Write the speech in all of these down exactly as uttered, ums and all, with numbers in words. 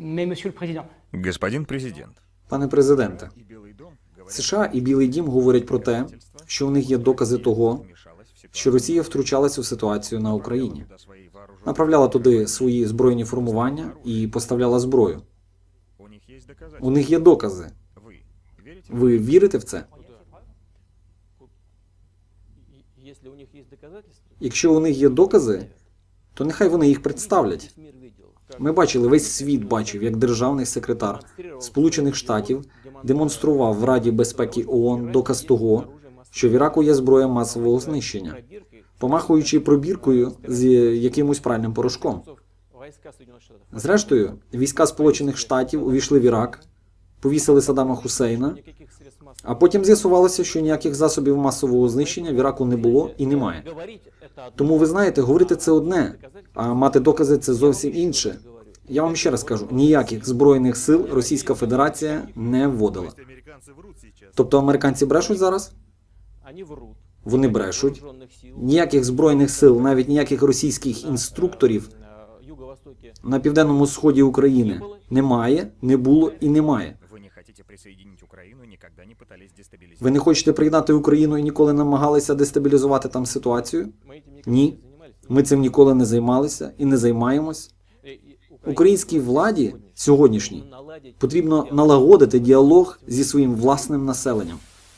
Господин президент, Пане президенте, США і Білий дім говорять про те, що у них є докази того, що Росія втручалась у ситуацію на Україні, направляла туди свої збройні формування і поставляла зброю. У них є докази. Ви вірите в це? Якщо у них є докази, то нехай вони їх представлять. Ми бачили, весь світ бачив, як державний секретар Сполучених Штатів демонстрував в Раді безпеки ООН доказ того, що в Іраку є зброя масового знищення, помахуючи пробіркою з якимось пральним порошком. Зрештою, війська Сполучених Штатів увійшли в Ірак, повісили Саддама Хусейна, а потім з'ясувалося, що ніяких засобів масового знищення в Іраку не було і немає. Тому, ви знаєте, говорити це одне, а мати докази – це зовсім інше. Я вам ще раз кажу, ніяких збройних сил Російська Федерація не вводила. Тобто американці брешуть зараз? Вони брешуть. Ніяких збройних сил, навіть ніяких російських інструкторів на південному сході України немає, не було і немає. Ви не хочете приєднати Україну і ніколи намагалися дестабілізувати там ситуацію? Ні. Ми цим ніколи не займалися і не займаємось. Українській владі сьогоднішній потрібно налагодити діалог зі своїм власним населенням.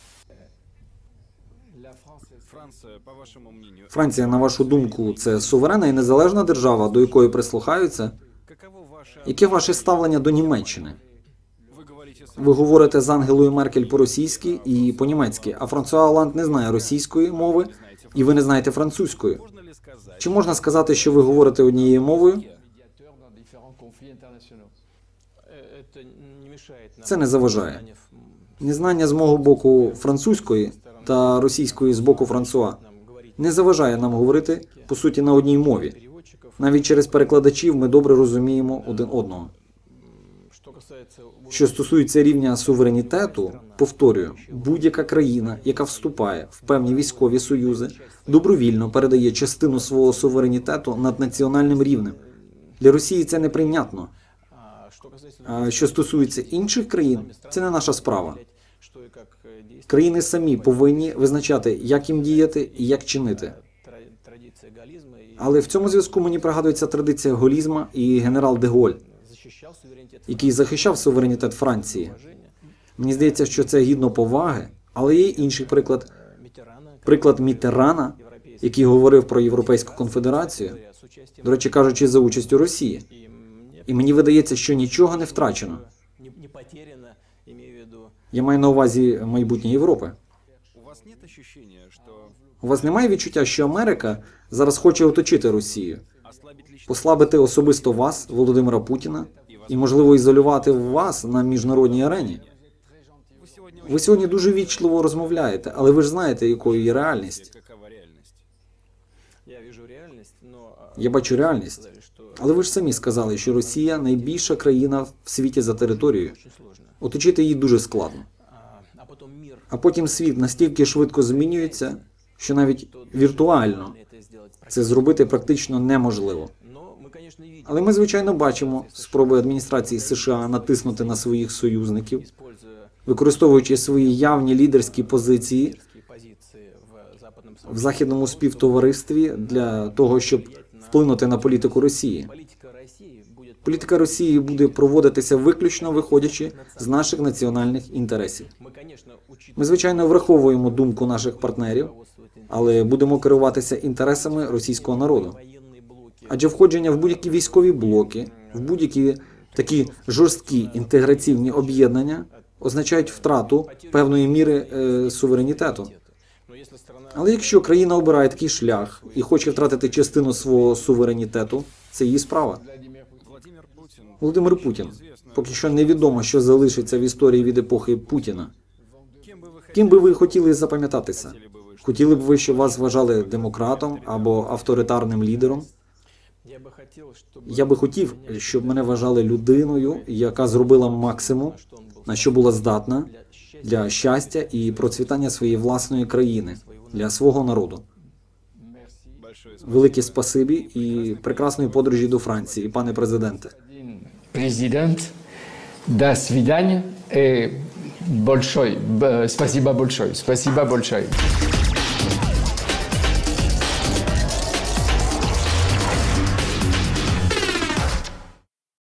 Франція, на вашу думку, це суверенна і незалежна держава, до якої прислухаються? Яке ваше ставлення до Німеччини? Ви говорите з Ангелою Меркель по-російськи і по-німецьки, а Франсуа Оланд не знає російської мови, і ви не знаєте французької. Чи можна сказати, що ви говорите однією мовою? Це не заважає. Незнання з мого боку французької та російської з боку Франсуа не заважає нам говорити, по суті, на одній мові. Навіть через перекладачів ми добре розуміємо один одного. Що стосується рівня суверенітету, повторюю, будь-яка країна, яка вступає в певні військові союзи, добровільно передає частину свого суверенітету над національним рівнем. Для Росії це неприйнятно. А що стосується інших країн, це не наша справа. Країни самі повинні визначати, як їм діяти і як чинити. Але в цьому зв'язку мені пригадується традиція голізма і генерал де Голь, який захищав суверенітет Франції. Мені здається, що це гідно поваги, але є інший приклад. Приклад Міттерана, який говорив про Європейську конфедерацію, до речі, кажучи, за участю Росії. І мені видається, що нічого не втрачено. Я маю на увазі майбутнє Європи. У вас немає відчуття, що Америка зараз хоче оточити Росію, послабити особисто вас, Володимира Путіна, і, можливо, ізолювати вас на міжнародній арені? Ви сьогодні дуже вічливо розмовляєте, але ви ж знаєте, якою є реальність. Я бачу реальність. Але ви ж самі сказали, що Росія – найбільша країна в світі за територією. Оточити її дуже складно. А потім світ настільки швидко змінюється, що навіть віртуально це зробити практично неможливо. Але ми, звичайно, бачимо спроби адміністрації США натиснути на своїх союзників, використовуючи свої явні лідерські позиції в західному співтоваристві для того, щоб вплинути на політику Росії. Політика Росії буде проводитися виключно виходячи з наших національних інтересів. Ми, звичайно, враховуємо думку наших партнерів, але будемо керуватися інтересами російського народу. Адже входження в будь-які військові блоки, в будь-які такі жорсткі інтеграційні об'єднання означають втрату певної міри е, суверенітету. Але якщо країна обирає такий шлях і хоче втратити частину свого суверенітету, це її справа. Володимир Путін. Поки що невідомо, що залишиться в історії від епохи Путіна. Ким би ви хотіли запам'ятатися? Хотіли б ви, щоб вас вважали демократом або авторитарним лідером? Я би хотів, щоб мене вважали людиною, яка зробила максимум, на що була здатна для щастя і процвітання своєї власної країни, для свого народу. Велике спасибі і прекрасної подорожі до Франції, пане президенте. президент, до свидания и большой, спасибо большое, спасибо большое.